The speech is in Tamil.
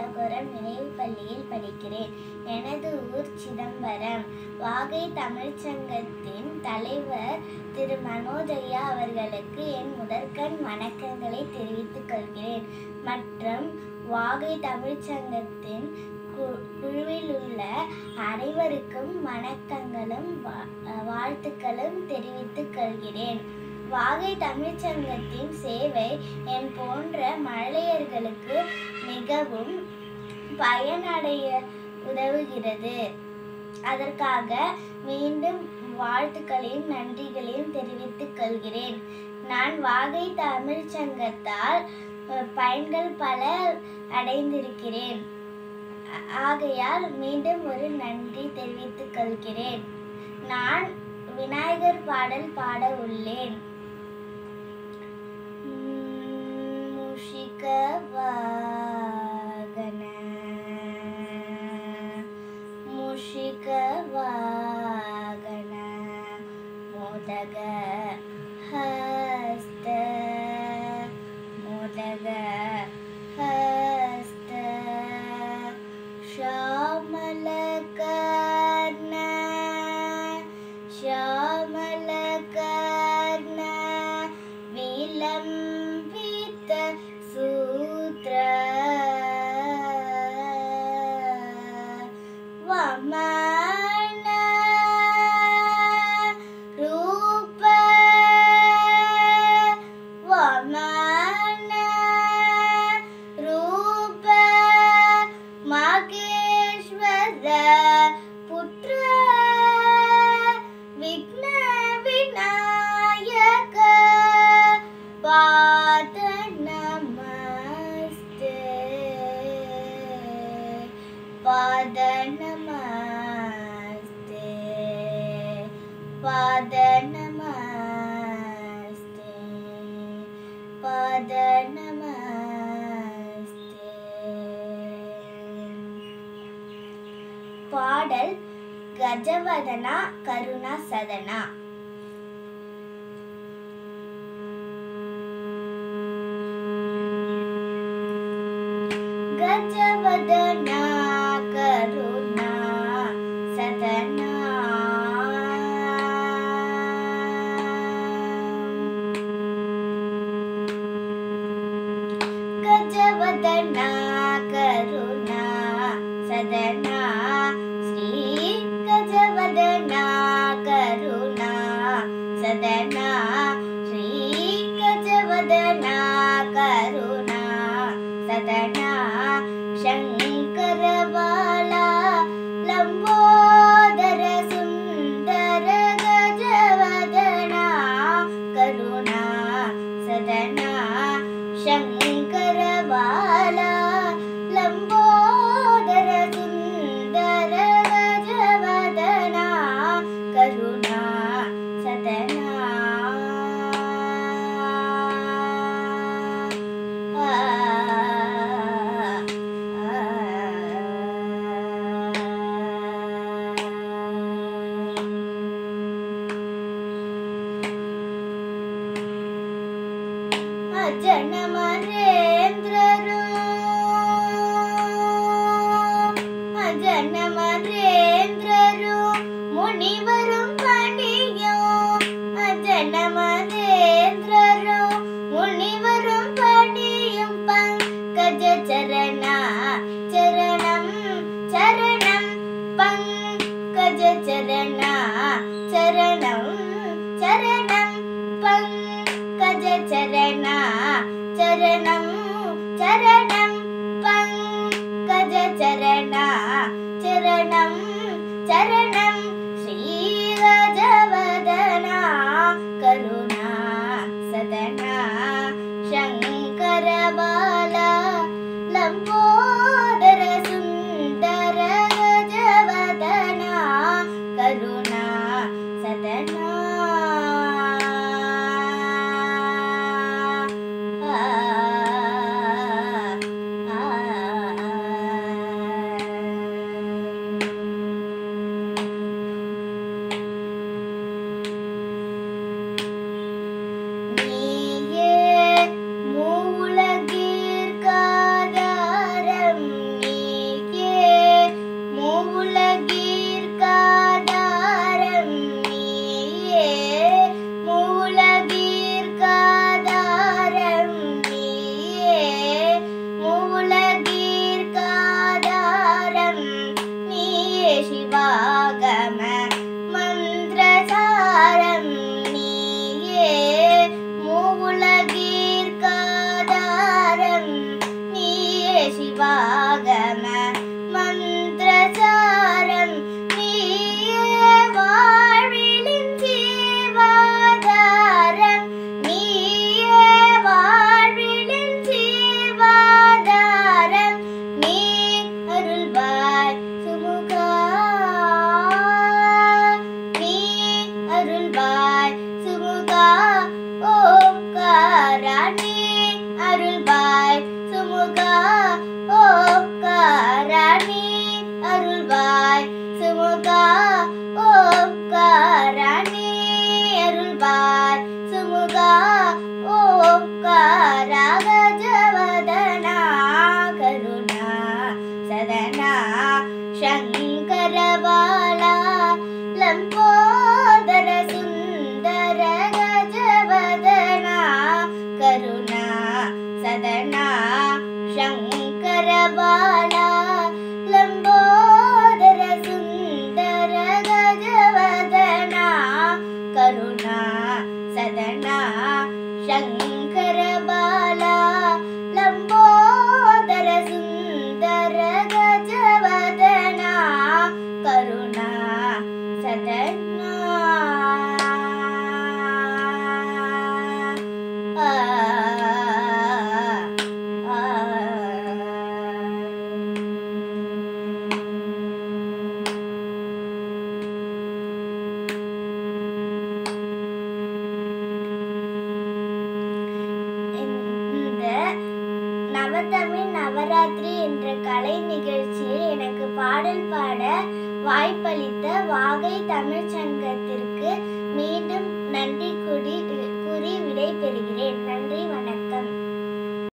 கண்ணபுரம் நினைவு பள்ளியில் படிக்கிறேன். எனது ஊர் சிதம்பரம். வாகை தமிழ்ச்சங்கத்தின் தலைவர் திரு மனோஜையா அவர்களுக்கு என் முதற்கண் வணக்கங்களை தெரிவித்துக் கொள்கிறேன். மற்றும் வாகை தமிழ்ச்சங்கத்தின் குழுவில் உள்ள அனைவருக்கும் வணக்கங்களும் வாழ்த்துக்களும் தெரிவித்துக் கொள்கிறேன். வாகை தமிழ்ச்சங்கத்தின் சேவை என் போன்ற மழலையர்களுக்கு மிகவும் பயனடைய உதவுகிறது. அதற்காக மீண்டும் வாழ்த்துக்களையும் நன்றிகளையும் தெரிவித்துக் கொள்கிறேன். நான் வாகை தமிழ்ச்சங்கத்தால் பயன்கள் பல அடைந்திருக்கிறேன். ஆகையால் மீண்டும் ஒரு நன்றி தெரிவித்துக் கொள்கிறேன். நான் விநாயகர் பாடல் பாட உள்ளேன். மூஷிக வாகன மூஷிக வாகன மோதக ஹஸ்த மோதக ஹஸ்த ಶ್ಯಾಮಲಕರ್ಣ ಶ್ಯಾಮಲಕರ್ಣ ವಿಲಂಬಿತ ಸೂತ್ರ ವಮನ ರೂಪ ವಮನ ರೂಪ ಮಹೇಶ್ವರ ಪುತ್ರ ವಿಘ್ನ ವಿನಾಯಕ ಪಾದ ನಮಸ್ತೆ ಪಾದ ನಮಸ್ತೆ ಪಾದ ನಮಸ್ತೆ ಪಾದ ನಮಸ್ತೆ. பாடல் கஜவதனா கருணா சதனா. கஜவதனா கருணா சதனா கஜவதனா கருணா சதனா ஸ்ரீ கஜவதனா கருணா சதனா ஸ்ரீ கஜவதனா கருணா சதனா சங்கரவாலா லம்போதர சுந்தர கஜவதனா கருணா சதனா சங்கரவாலா லம்போதர சுந்தர கஜவதனா கருணா சதனா. அஜனமரேந்திரரு அஜனமரேந்திரரு முனிவரும் பணியும் அஜனமரேந்திரரு முனிவரும் பணியும் பங்கஜ சரணா சரணம் சரணம் பங்கஜ சரணா சரணம் சரணம் பங்கஜ சரணா சரணம் சரணம் பங்கஜ சரணா சரணம் சரணம் ஸ்ரீ கஜவதனா கருணா சதனா சங்கரவாலா லம்போ காப்பாய் சுமுகா ஓம்காரா கஜவதனா கருணா சதனா சங்கர பாலா லம்போதர சுந்தர கஜவதனா கருணா சதனா சங்கர பாலா லம்போதர சுந்தர கஜவதனா கருணா சதனா சங்கர பாலா லம்போதர சுந்தர கஜவதனா கருணா சதனா நவதமிழ் நவராத்திரி என்ற கலை நிகழ்ச்சியில் எனக்கு பாடல் பாட வாய்ப்பளித்த வாகை தமிழ்ச் சங்கத்திற்கு